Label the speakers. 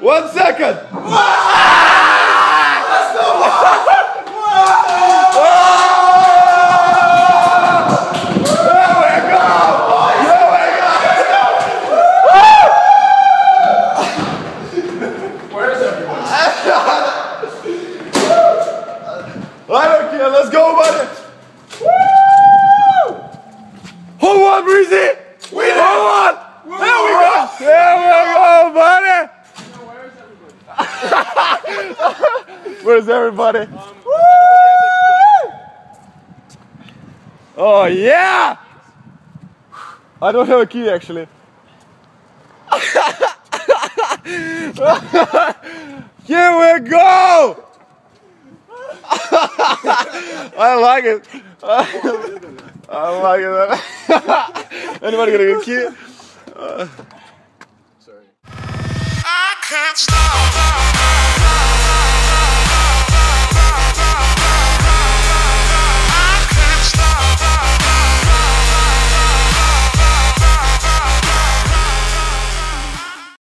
Speaker 1: 1 second. I don't care, let's go, buddy! Woo! Hold on, Breezy! Hold on! There we go! There we go, buddy! Where's everybody? Oh, yeah! I don't have a key, actually. Here we go! I like it. I like it. Anybody got a good key? Sorry. I can't stop.